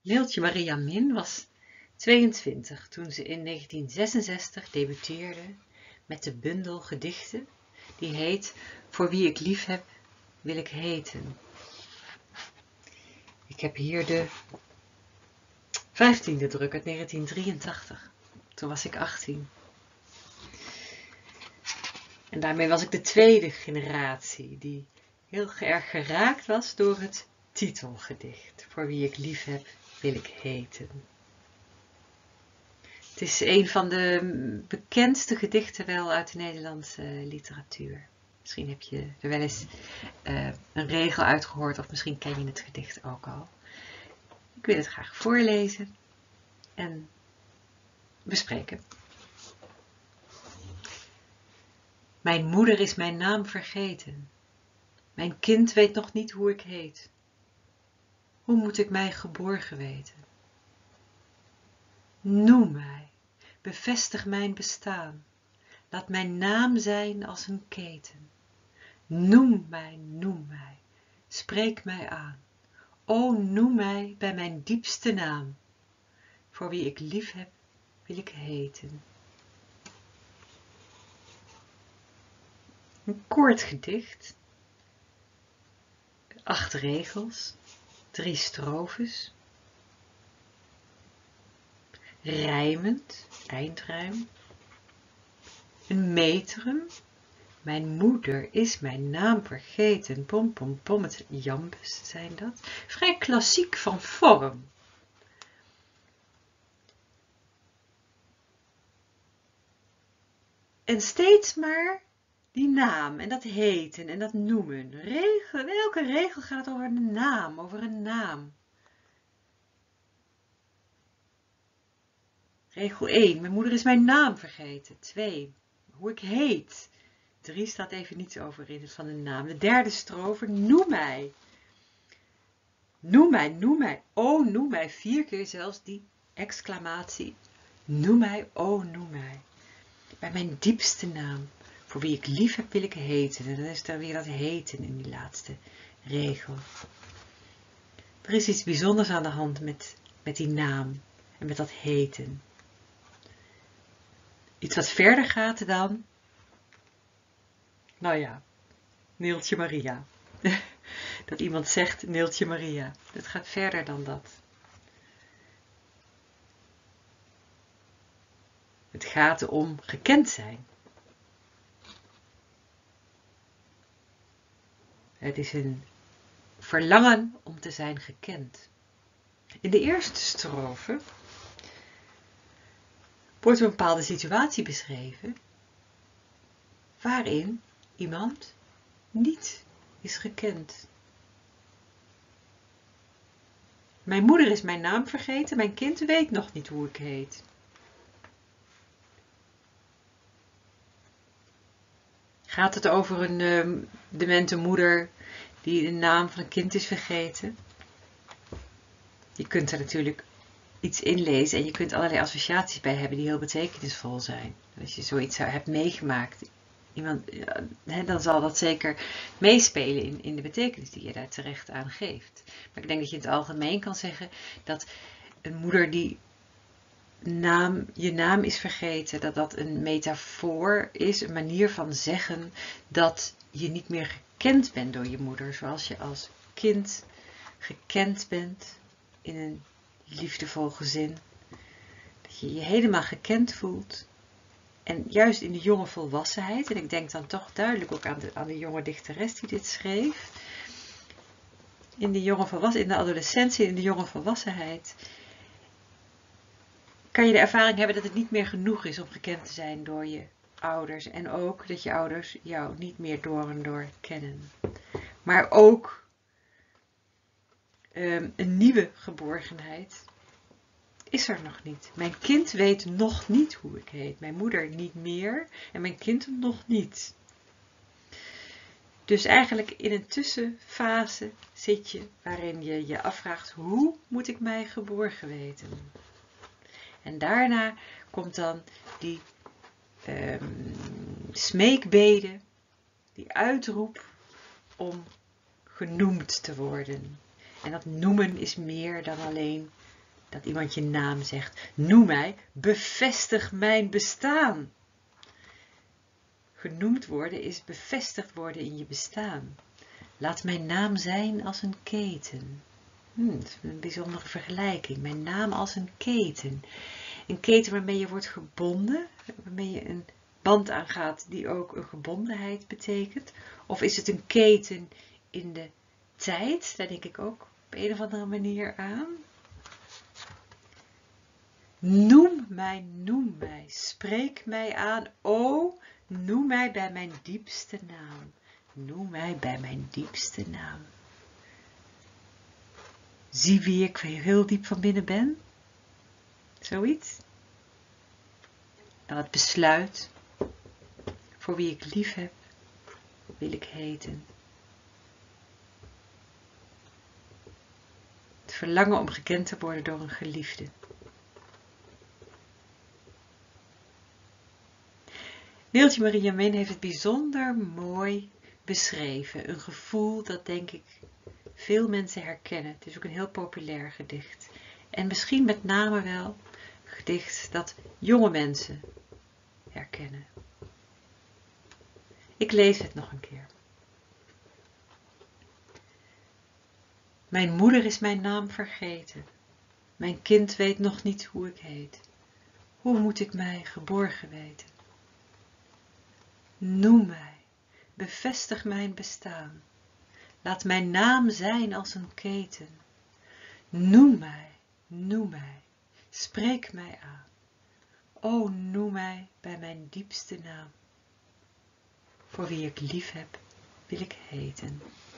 Neeltje Maria Min was 22 toen ze in 1966 debuteerde met de bundel gedichten die heet Voor wie ik lief heb, wil ik heten. Ik heb hier de 15e druk uit 1983. Toen was ik 18. En daarmee was ik de tweede generatie die heel erg geraakt was door het titelgedicht. Voor wie ik lief heb, wil ik heten. Het is een van de bekendste gedichten wel uit de Nederlandse literatuur. Misschien heb je er wel eens een regel uitgehoord of misschien ken je het gedicht ook al. Ik wil het graag voorlezen en bespreken. Mijn moeder is mijn naam vergeten. Mijn kind weet nog niet hoe ik heet. Hoe moet ik mij geborgen weten? Noem mij, bevestig mijn bestaan. Laat mijn naam zijn als een keten. Noem mij, spreek mij aan. O, noem mij bij mijn diepste naam. Voor wie ik lief heb, wil ik heten. Een kort gedicht. 8 regels, 3 strofes. Rijmend, eindrijm. Een metrum. Mijn moeder is mijn naam vergeten. Pom pom pom, het jambes zijn dat. Vrij klassiek van vorm. En steeds maar die naam en dat heten en dat noemen. Welke regel gaat over een naam, over een naam? Regel 1. Mijn moeder is mijn naam vergeten. 2. Hoe ik heet. 3 staat even niets over in het van de naam. De 3e strofe. Noem mij. Noem mij, noem mij. Oh, noem mij. 4 keer zelfs die exclamatie. Noem mij, oh, noem mij. Bij mijn diepste naam. Voor wie ik lief heb, wil ik heten. En dan is er weer dat heten in die laatste regel. Er is iets bijzonders aan de hand met die naam. En met dat heten. Iets wat verder gaat dan, nou ja, Neeltje Maria. Dat iemand zegt Neeltje Maria. Dat gaat verder dan dat. Het gaat om gekend zijn. Het is een verlangen om te zijn gekend. In de eerste strofe wordt een bepaalde situatie beschreven waarin iemand niet is gekend. Mijn moeder is mijn naam vergeten, mijn kind weet nog niet hoe ik heet. Gaat het over een demente moeder die de naam van een kind is vergeten? Je kunt er natuurlijk iets inlezen en je kunt allerlei associaties bij hebben die heel betekenisvol zijn. Als je zoiets hebt meegemaakt, dan zal dat zeker meespelen in de betekenis die je daar terecht aan geeft. Maar ik denk dat je in het algemeen kan zeggen dat een moeder die je naam is vergeten, dat dat een metafoor is, een manier van zeggen dat je niet meer gekend bent door je moeder, zoals je als kind gekend bent in een liefdevol gezin. Dat je je helemaal gekend voelt. En juist in de jonge volwassenheid, en ik denk dan toch duidelijk ook aan de jonge dichteres die dit schreef, in de adolescentie, in de jonge volwassenheid, kan je de ervaring hebben dat het niet meer genoeg is om gekend te zijn door je ouders. En ook dat je ouders jou niet meer door en door kennen. Maar ook een nieuwe geborgenheid is er nog niet. Mijn kind weet nog niet hoe ik heet. Mijn moeder niet meer en mijn kind nog niet. Dus eigenlijk in een tussenfase zit je waarin je je afvraagt, hoe moet ik mij geborgen weten? En daarna komt dan die smeekbede, die uitroep om genoemd te worden. En dat noemen is meer dan alleen dat iemand je naam zegt. Noem mij, bevestig mijn bestaan. Genoemd worden is bevestigd worden in je bestaan. Laat mijn naam zijn als een keten. Dat is een bijzondere vergelijking. Mijn naam als een keten. Een keten waarmee je wordt gebonden, waarmee je een band aangaat die ook een gebondenheid betekent. Of is het een keten in de tijd? Daar denk ik ook op een of andere manier aan. Noem mij, spreek mij aan, o, noem mij bij mijn diepste naam. Noem mij bij mijn diepste naam. Zie wie ik heel diep van binnen ben. Zoiets. Dan het besluit. Voor wie ik lief heb, wil ik heten. Het verlangen om gekend te worden door een geliefde. Neeltje Maria Min heeft het bijzonder mooi beschreven. Een gevoel dat denk ik veel mensen herkennen. Het is ook een heel populair gedicht. En misschien met name wel een gedicht dat jonge mensen herkennen. Ik lees het nog een keer. Mijn moeder is mijn naam vergeten. Mijn kind weet nog niet hoe ik heet. Hoe moet ik mij geborgen weten? Noem mij, bevestig mijn bestaan. Laat mijn naam zijn als een keten. Noem mij, spreek mij aan. O, noem mij bij mijn diepste naam. Voor wie ik lief heb, wil ik heten.